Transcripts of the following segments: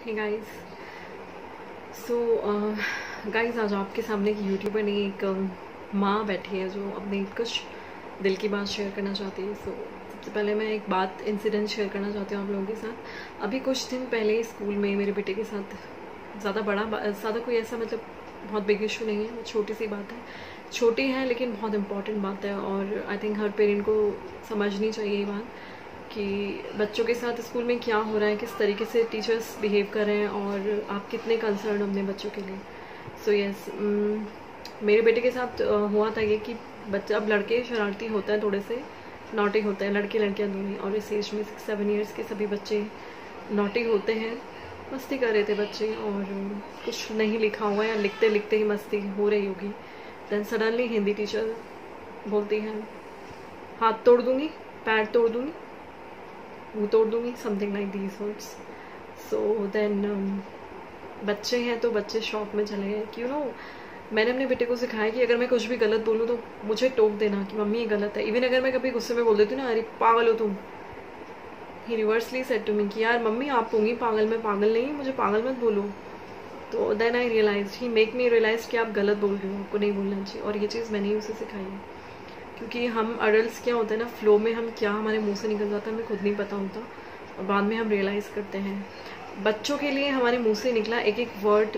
Hey guys. So guys, आज आपके सामने एक यूट्यूबर नहीं, एक माँ बैठी है जो अपनी कुछ दिल की बात शेयर करना चाहती है। सो सबसे पहले मैं एक बात इंसिडेंट शेयर करना चाहती हूँ आप लोगों के साथ। अभी कुछ दिन पहले स्कूल में मेरे बेटे के साथ ज़्यादा कोई ऐसा बहुत बिग इशू नहीं है, छोटी सी बात है, छोटी है लेकिन बहुत इम्पॉर्टेंट बात है। और आई थिंक हर पेरेंट को समझनी चाहिए ये बात कि बच्चों के साथ स्कूल में क्या हो रहा है, किस तरीके से टीचर्स बिहेव कर रहे हैं और आप कितने कंसर्न अपने बच्चों के लिए। सो यस, मेरे बेटे के साथ हुआ था ये कि बच्चा, अब लड़के शरारती होता है, थोड़े से नॉटी होते हैं, लड़के लड़कियां दोनों, और इस एज में 6-7 ईयर्स के सभी बच्चे नॉटी होते हैं। मस्ती कर रहे थे बच्चे और कुछ नहीं लिखा हुआ या लिखते लिखते ही मस्ती हो रही होगी। देन सडनली हिंदी टीचर बोलती है, हाथ तोड़ दूंगी, पैर तोड़ दूंगी, मुँह तोड़ दूंगी, something like these words. So then बच्चे हैं तो बच्चे शॉक में चले गए कि मैंने अपने बेटे को सिखाया कि अगर मैं कुछ भी गलत बोलूँ तो मुझे टोक देना कि मम्मी ये गलत है। इवन अगर मैं कभी गुस्से में बोल देती हूँ ना, अरे पागल हो तुम, he reversely said to me कि यार मम्मी आप होंगी पागल, मैं पागल नहीं, मुझे पागल मत बोलो। तो then I realize, he make me realize कि आप गलत बोल रहे हो, आपको नहीं बोलना चाहिए। और ये चीज़ मैंने ही उसे सिखाई है, क्योंकि हम अडल्ट क्या होता है ना, फ्लो में हम क्या हमारे मुंह से निकल जाता है हमें खुद नहीं पता होता, और बाद में हम रियलाइज़ करते हैं। बच्चों के लिए हमारे मुंह से निकला एक एक वर्ड,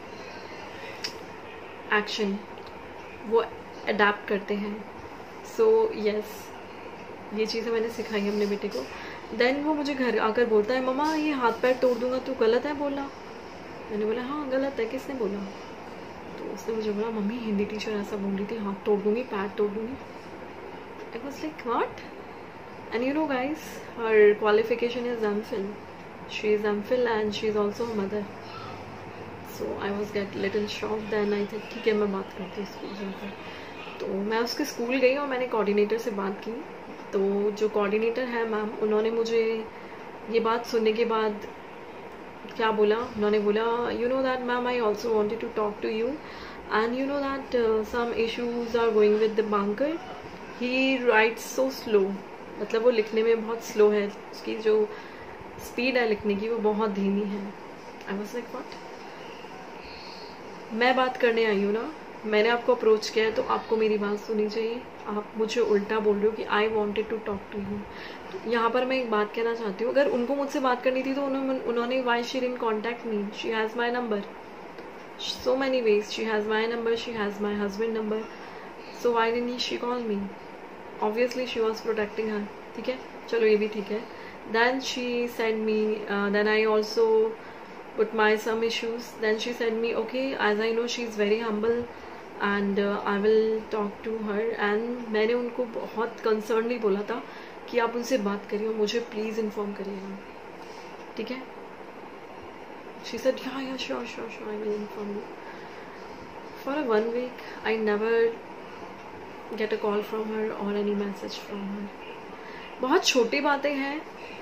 एक्शन, वो अडेप्ट करते हैं। सो यस, ये चीज़ें मैंने सिखाई है अपने बेटे को। देन वो मुझे घर आकर बोलता है, मम्मा ये हाथ पैर तोड़ दूंगा तो गलत है बोला। मैंने बोला हाँ गलत है, किसने बोला? तो उसने मुझे बोला, मम्मी हिंदी टीचर ऐसा बोल रही थी, हाथ तोड़ दूंगी, पैर तोड़ दूंगी। I was like what? And you know guys, her qualification is MPhil, she is MPhil and she is also mother. So I was get little shock. Then I think ठीक है, मैं बात करती हूँ स्कूल जाकर। तो मैं उसके स्कूल गई और मैंने कोऑर्डिनेटर से बात की। तो जो कोऑर्डिनेटर है मैम, उन्होंने मुझे ये बात सुनने के बाद क्या बोला, उन्होंने बोला, you know that ma'am, I also wanted to talk to you and you know that some issues are going with the banker, he writes so slow. मतलब वो लिखने में बहुत स्लो है, उसकी जो स्पीड है लिखने की वो बहुत धीमी है। I was like what? मैं बात करने आई हूँ ना, मैंने आपको अप्रोच किया है तो आपको मेरी बात सुननी चाहिए। आप मुझे उल्टा बोल रहे हो कि I wanted to talk to you. तो यहाँ पर मैं एक बात कहना चाहती हूँ, अगर उनको मुझसे बात करनी थी तो उन्होंने why she didn't contact me, she has my number so many ways, she has my number, she has my husband number, so why didn't she call me? Obviously she was protecting her, ठीक है, चलो ये भी ठीक है। Then she said me, then I also put my some issues, then she said me, okay, as I know she is very humble and I will talk to her। and मैंने उनको बहुत कंसर्नली बोला था कि आप उनसे बात करिए, मुझे प्लीज़ इन्फॉर्म करिएगा, ठीक है। She said, yeah, sure, I will inform you. For 1 week, I never get a call from her or any message from her. बहुत छोटी बातें हैं,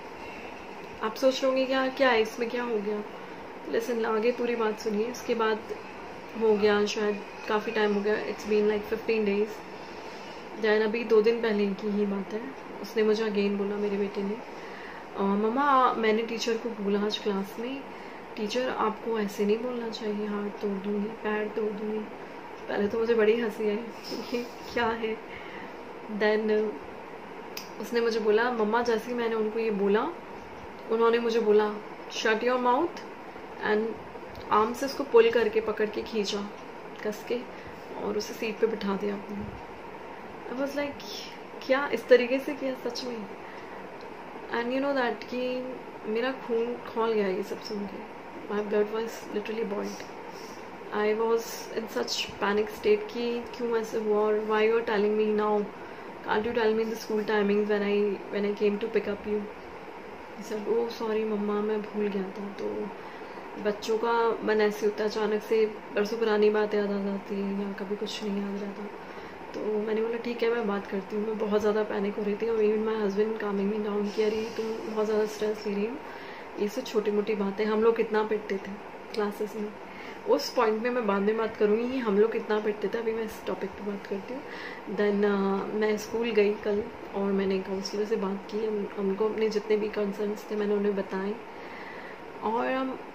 आप सोच रहे होंगे क्या है इसमें, क्या हो गया? लेकिन आगे पूरी बात सुनिए। उसके बाद हो गया, शायद काफ़ी टाइम हो गया, it's been like 15 days। Then अभी 2 दिन पहले की ही बात है, उसने मुझे अगेन बोला, मेरे बेटे ने, मम्मा मैंने टीचर को बोला आज क्लास में, टीचर आपको ऐसे नहीं बोलना चाहिए, हाथ तोड़ दूंगी, पैर तोड़ दूंगी। पहले तो मुझे बड़ी हंसी आई, ये क्या है। देन उसने मुझे बोला, मम्मा जैसे ही मैंने उनको ये बोला, उन्होंने मुझे बोला shut your mouth, and arm से उसको पुल करके पकड़ के खींचा कस के और उसे सीट पे बिठा दिया अपने। आई वाज लाइक क्या इस तरीके से किया सच में? एंड यू नो दैट कि मेरा खून खौल गया ये सब सुन के। My blood was literally boiled. I was in such panic state कि क्यों ऐसे हुआ, और why you are telling me now? Can't you tell me the school timings when I came to pick up you? He said, oh sorry मम्मा, मैं भूल गया था। तो बच्चों का मन ऐसे होता है, अचानक से बरसों पुरानी बातें याद आ जाती है या कभी कुछ नहीं याद रहता। तो मैंने बोला ठीक है, मैं बात करती हूँ। मैं बहुत ज़्यादा पैनिक हो रही थी और even my husband calming me down कि अरे तुम बहुत ज़्यादा स्ट्रेस ले रही हो, ये सब छोटी मोटी बातें। हम लोग कितना पिटते थे क्लासेस में, उस पॉइंट में मैं बाद में बात करूँगी कि हम लोग कितना पिटते थे, अभी मैं इस टॉपिक पे बात करती हूँ। देन मैं स्कूल गई कल और मैंने काउंसलर से बात की, उनको अपने जितने भी कंसर्न्स थे मैंने उन्हें बताए, और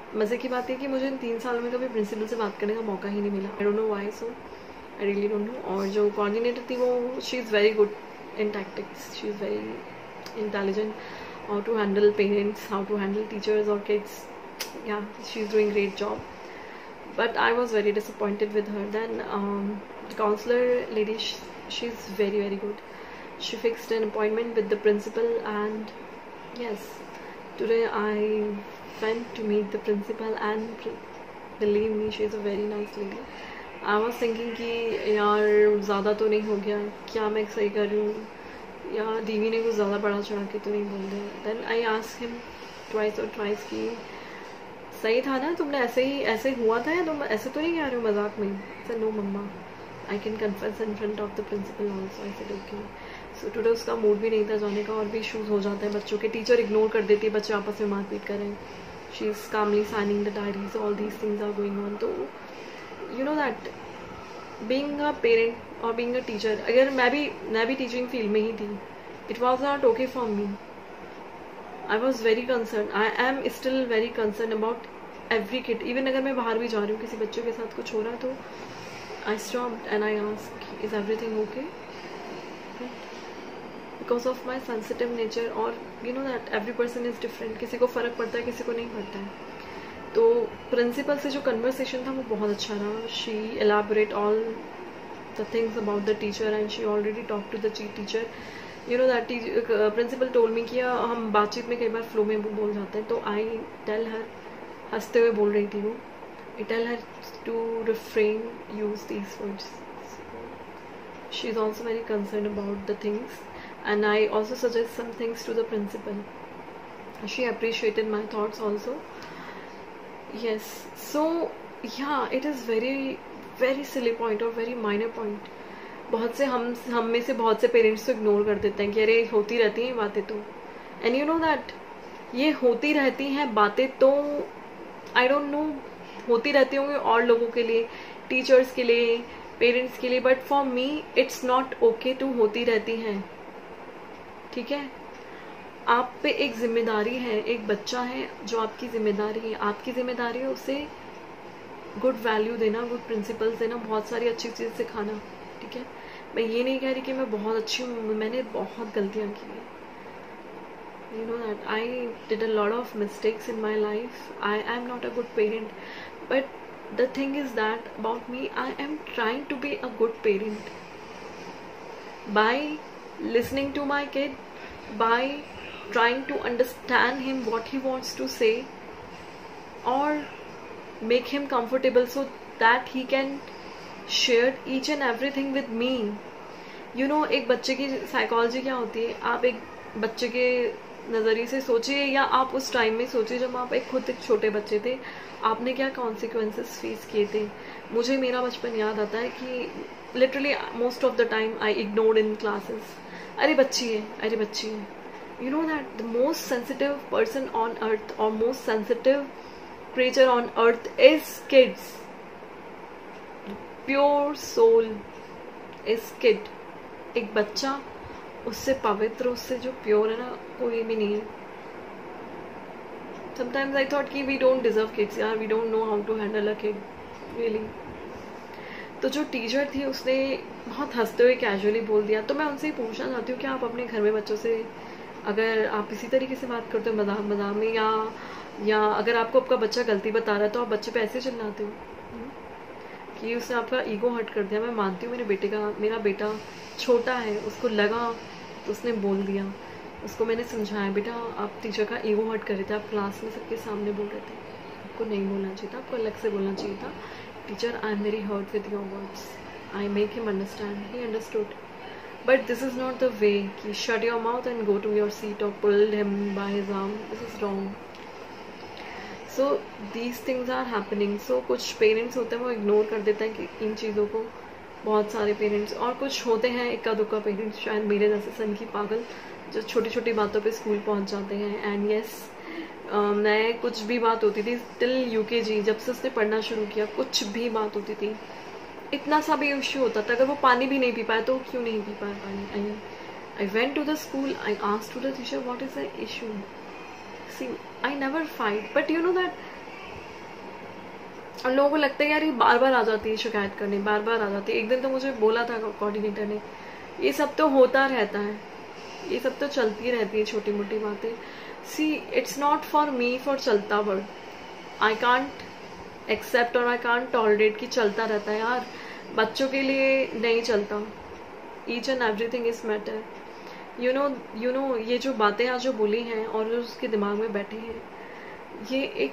मज़े की बात है कि मुझे इन 3 सालों में कभी प्रिंसिपल से बात करने का मौका ही नहीं मिला. I don't know why, so I really don't know. और जो कोऑर्डिनेटर थी वो she is very good in tactics, she is very intelligent, how to handle parents, how to handle teachers और kids. Yeah she is doing great job. But I was very disappointed with her. Then the counselor lady, she's very, very good. She fixed an appointment with the principal, and yes, today I went to meet the principal, and believe me, she's a very nice lady. I was thinking कि यार ज़्यादा तो नहीं हो गया, क्या मैं सही कर रही हूँ, या दीवी ने कुछ ज़्यादा बड़ा चढ़ा के तो नहीं बोल दिया. Then I asked him twice or thrice कि सही था ना, तुमने ऐसे हुआ था या तुम ऐसे तो नहीं कह रहे हो मजाक में. सर नो मम्मा, I can confess in front of the principal also. I said okay. So today उसका मूड भी नहीं था जाने का, और भी इशूज़ हो जाते हैं बच्चों के. टीचर इग्नोर कर देती है, बच्चे आपस में मारपीट करें. She is calmly signing the diaries, all these things are going on. तो you know that being a parent और बीइंग अ टीचर, अगर मैं भी टीचिंग फील्ड में ही थी, it was not okay for me. I was very concerned. I am still very concerned about every kid. Even अगर मैं बाहर भी जा रही हूँ, किसी बच्चों के साथ कुछ हो रहा है, तो I stopped and I asked, is everything okay? Because of my sensitive nature, और you know that every person is different. किसी को फ़र्क पड़ता है, किसी को नहीं पड़ता है. तो प्रिंसिपल से जो कन्वर्सेशन था वो बहुत अच्छा रहा. She elaborate all the things about the teacher, and she already talked to the teacher. You know that principal told me कि हम बातचीत में कई बार फ्लो में बोल जाते हैं. तो आई टेल हर, हंसते हुए बोल रही थी वो, I tell her to refrain use these words. She is also very concern about the things, and I also suggest some things to the principal. She appreciated my thoughts also. Yes, so yeah it is very very silly point और very minor point. बहुत से हम में से बहुत से parents तो ignore कर देते हैं कि अरे होती रहती हैं बातें तो. एंड यू नो दैट ये होती रहती हैं बातें तो आई डोंट नो होती रहती होंगी और लोगों के लिए, टीचर्स के लिए, पेरेंट्स के लिए, but for me it's not okay to होती रहती हैं. ठीक है, आप पे एक जिम्मेदारी है, एक बच्चा है जो आपकी जिम्मेदारी है. आपकी जिम्मेदारी है उसे गुड वैल्यू देना, गुड प्रिंसिपल्स देना, बहुत सारी अच्छी चीज़ सिखाना. ठीक है, मैं ये नहीं कह रही कि मैं बहुत अच्छी हूँ, मैंने बहुत गलतियाँ की हैं. You know that I did a lot of mistakes in my life. I am not a good parent, but the thing is that about me, I am trying to be a good parent by listening to my kid, by trying to understand him what he wants to say, or make him comfortable so that he can share each and everything with me. You know, एक बच्चे की psychology क्या होती है, आप एक बच्चे के नज़रिए से सोचिए, या आप उस टाइम में सोचिए जब आप खुद एक छोटे बच्चे थे, आपने क्या कॉन्सिक्वेंसेस फेस किए थे. मुझे मेरा बचपन याद आता है कि literally most of the time I ignored in classes. अरे बच्ची है, अरे बच्ची है. You know that the most sensitive person on earth और most sensitive creature on earth is kids. Pure soul is kid. एक बच्चा, उससे पवित्र, उससे जो प्योर है ना, कोई भी नहीं है. समटाइम्स आई थॉट कि वी डोंट डिजर्व किड्स यार, we don't know how to handle a kid really. तो जो टीचर थी उसने बहुत हंसते हुए कैजुअली बोल दिया. तो मैं उनसे ही पूछना चाहती हूँ कि आप अपने घर में बच्चों से अगर आप इसी तरीके से बात करते हो मजाक मजाक में, या अगर आपको आपका बच्चा गलती बता रहा है तो आप बच्चे पे ऐसे चिल्लाते हो कि उसने आपका ईगो हर्ट कर दिया. मैं मानती हूँ मेरा बेटा छोटा है, उसको लगा तो उसने बोल दिया. उसको मैंने समझाया, बेटा आप टीचर का ईगो हर्ट कर रहे थे, आप क्लास में सबके सामने बोल रहे थे, आपको नहीं बोलना चाहिए था, आपको अलग से बोलना चाहिए था. Teacher, I am very hurt with your words. I make him understand. He understood. But this is not the way कि shut your mouth and go to your seat और pull him by his arm. This is wrong. So these things are happening. सो कुछ parents होते हैं वो ignore कर देते हैं कि इन चीज़ों को, बहुत सारे पेरेंट्स, और कुछ होते हैं इक्का दुक्का पेरेंट्स, शायद मेरे जैसे सन की पागल, जो छोटी छोटी बातों पे स्कूल पहुंच जाते हैं. एंड येस, मैं कुछ भी बात होती थी टिल UKG, जब से उसने पढ़ना शुरू किया, कुछ भी बात होती थी, इतना सा भी इश्यू होता था. अगर वो पानी भी नहीं पी पाए तो क्यों नहीं पी पाए पानी. I went to the school, I asked to the teacher what is the issue. See, I never fight, but you know that और लोगों को लगता है यार ये बार बार आ जाती है शिकायत करने, बार बार आ जाती है। एक दिन तो मुझे बोला था कोऑर्डिनेटर ने, ये सब तो होता रहता है, ये सब तो चलती रहती है छोटी मोटी बातें। See it's not for me for चलता वर्ड, आई कांट एक्सेप्ट और आई कांट टॉलरेट कि चलता रहता है यार, बच्चों के लिए नहीं चलता। Each and everything is matter. You know ये जो बातें आज जो बोली हैं और जो उसके दिमाग में बैठी हैं, ये एक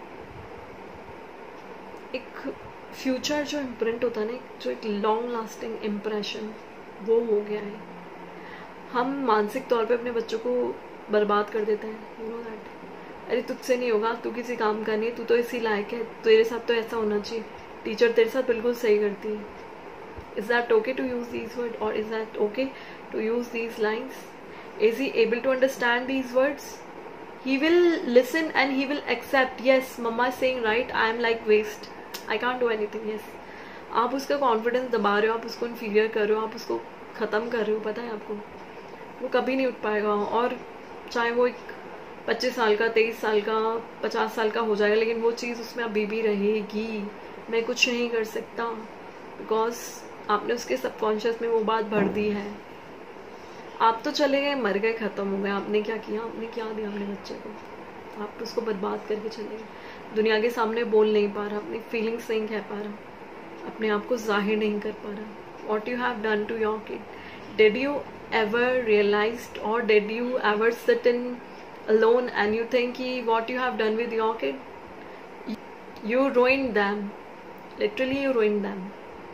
फ्यूचर जो इम्प्रिंट होता है ना, जो एक लॉन्ग लास्टिंग इम्प्रेशन, वो हो गया है। हम मानसिक तौर पे अपने बच्चों को बर्बाद कर देते हैं, यू नो दैट। अरे तुझसे नहीं होगा, तू किसी काम का नहीं, तू तो इसी लायक है, तेरे साथ तो ऐसा होना चाहिए, टीचर तेरे साथ बिल्कुल सही करती है। Is that okay to use these word और is that okay to use these lines? Is he able to understand these words? He will listen and he will accept, yes mama is saying right, I am like waste, I can't do anything, yes। आप उसका confidence दबा रहे हो, आप उसको inferior कर रहे हो, आप उसको ख़त्म कर रहे हो, पता है आपको। वो कभी नहीं उठ पाएगा, और चाहे वो एक 25 साल का, 23 साल का, 50 साल का हो जाएगा, लेकिन वो चीज़ उसमें अभी भी रहेगी। मैं कुछ नहीं कर सकता बिकॉज आपने उसके सबकॉन्शियस में वो बात भर दी है। आप तो चले गए, मर गए, ख़त्म हो गए, आपने क्या किया, आपने क्या दिया अपने बच्चे को? आप तो उसको बर्बाद करके चले गए। दुनिया के सामने बोल नहीं पा रहा, अपनी फीलिंग्स नहीं कह पा रहा, अपने आप को जाहिर नहीं कर पा रहा। What you have done to your kid? Did you ever realized और did you ever sit in alone and you think कि what you have done with your kid? You ruined them, literally you ruined them।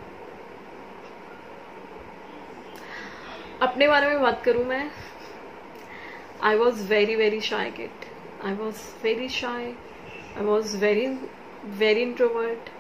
अपने बारे में बात करूँ मैं, I was very shy kid, I was very shy, I was very introvert।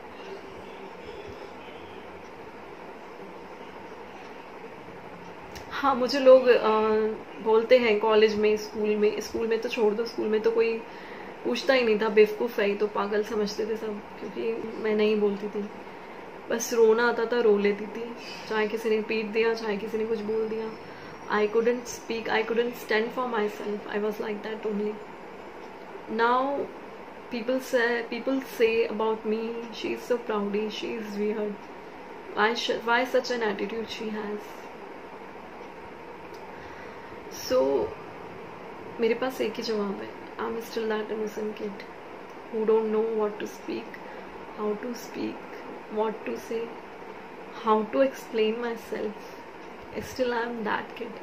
हाँ, मुझे लोग बोलते हैं कॉलेज में, स्कूल में तो छोड़ दो, स्कूल में तो कोई पूछता ही नहीं था, बेवकूफ़ है, तो पागल समझते थे सब, क्योंकि मैं नहीं बोलती थी, बस रोना आता था रो लेती थी, चाहे किसी ने पीट दिया, चाहे किसी ने कुछ बोल दिया। I couldn't speak, I couldn't stand for my self, I was like that only. Now people say about me, she is so proudy, she is weird, why such an attitude she has? So मेरे पास एक ही जवाब है, I'm still that innocent kid who don't know what to speak, how to speak, what to say, how to explain myself. Still I'm that kid।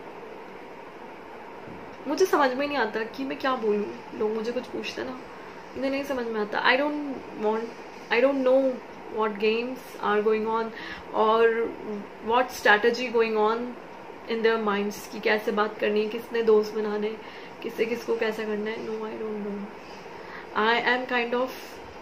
मुझे समझ में नहीं आता कि मैं क्या बोलूँ। लोग मुझे कुछ पूछते ना, मुझे नहीं समझ में आता। I don't know what games are going on or what strategy going on in their minds कि कैसे बात करनी है, किसने दोस्त बनाने, किससे किसको कैसा करना है। No, I don't know। I am kind of,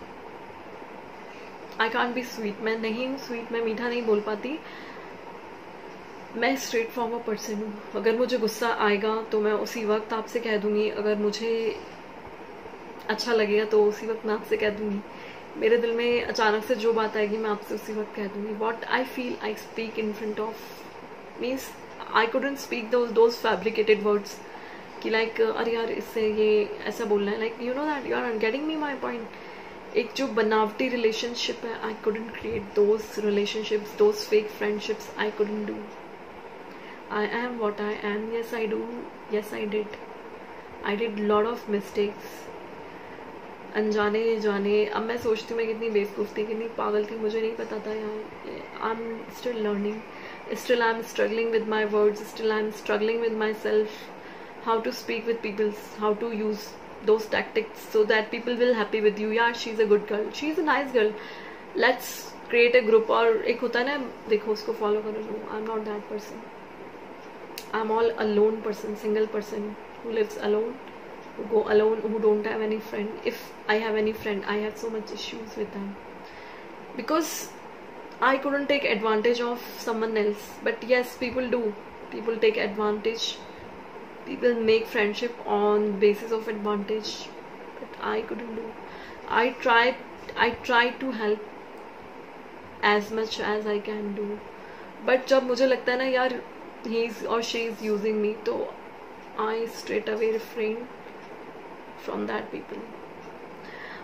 I can't be sweet। मैं नहीं हूँ स्वीट, मैं मीठा नहीं बोल पाती, मैं स्ट्रेट फॉरवर्ड पर्सन हूँ। अगर मुझे गुस्सा आएगा तो मैं उसी वक्त आपसे कह दूँगी, अगर मुझे अच्छा लगेगा तो उसी वक्त मैं आपसे कह दूँगी। मेरे दिल में अचानक से जो बात आएगी मैं आपसे उसी वक्त कह दूँगी। What I feel I speak in front of means I couldn't speak those fabricated words कि लाइक अरे यार इससे ये ऐसा बोलना है, like you know that, you are getting me my point. एक जो बनावटी रिलेशनशिप है, I couldn't create those relationships, those fake friendships, I couldn't do. I am what I am, yes I do, yes I did lot of mistakes, अनजाने जाने। अब मैं सोचती हूँ मैं कितनी बेवकूफ़ थी, कितनी पागल थी, मुझे नहीं पता था यार। I am still learning, still I am struggling with my words, still I am struggling with myself, how to speak with people, how to use those tactics so that people will happy with you। यार she's a good girl, she's a nice girl, let's create a group। और एक होता है ना, देखो उसको follow करो। No, I am not that person, I'm all alone person, single person who lives alone, who go alone, who don't have any friend. If I have any friend, I have so much issues with them because I couldn't take advantage of someone else. But yes, people do. People take advantage. People make friendship on basis of advantage. But I couldn't do. I tried to help as much as I can do. But जब मुझे लगता है ना यार he is or she is using me, तो I straight away refrain from that people।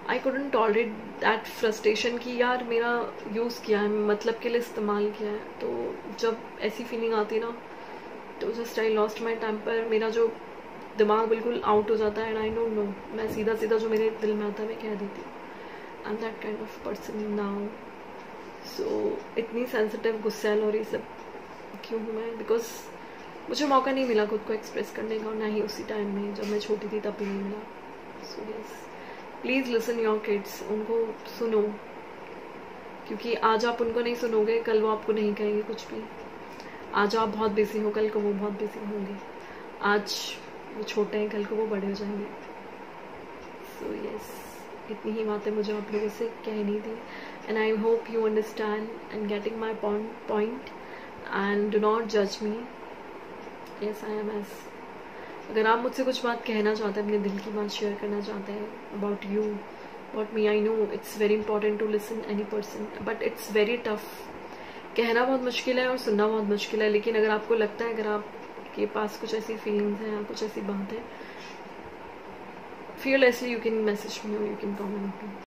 I couldn't tolerate that frustration कि यार मेरा यूज़ किया है, मतलब के लिए इस्तेमाल किया है। तो जब ऐसी फीलिंग आती ना तो just I lost my temper, मेरा जो दिमाग बिल्कुल आउट हो जाता है एंड आई डोंट नो, मैं सीधा सीधा जो मेरे दिल में आता है मैं कह देती हूँ। I am that kind of person now. So इतनी सेंसिटिव, गुस्सैल और ये सब क्यों हूँ मैं? बिकॉज मुझे मौका नहीं मिला खुद को एक्सप्रेस करने का, ना ही उसी टाइम में जब मैं छोटी थी तब भी नहीं मिला। So yes, please listen your kids, उनको सुनो, क्योंकि आज आप उनको नहीं सुनोगे कल वो आपको नहीं कहेंगे कुछ भी। आज आप बहुत बिजी हो, कल को वो बहुत बिजी होंगे। आज वो छोटे हैं, कल को वो बड़े हो जाएंगे। सो यस, इतनी ही बातें मुझे आप लोगों से कहनी थी and I hope you understand and getting my point and do not जज me. Yes, I am age. अगर आप मुझसे कुछ बात कहना चाहते हैं, अपने दिल की बात शेयर करना चाहते हैं about you, about me, I know it's very important to listen any person, but it's very tough. कहना बहुत मुश्किल है और सुनना बहुत मुश्किल है, लेकिन अगर आपको लगता है, अगर आपके पास कुछ ऐसी फीलिंग्स हैं या कुछ ऐसी बात है, fearlessly you can message me or you can comment me.